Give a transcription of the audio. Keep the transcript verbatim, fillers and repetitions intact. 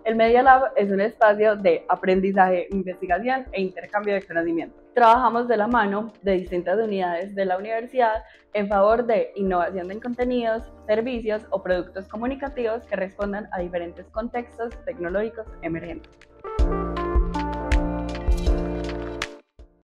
El Media Lab es un espacio de aprendizaje, investigación e intercambio de conocimiento. Trabajamos de la mano de distintas unidades de la universidad en favor de innovación en contenidos, servicios o productos comunicativos que respondan a diferentes contextos tecnológicos emergentes.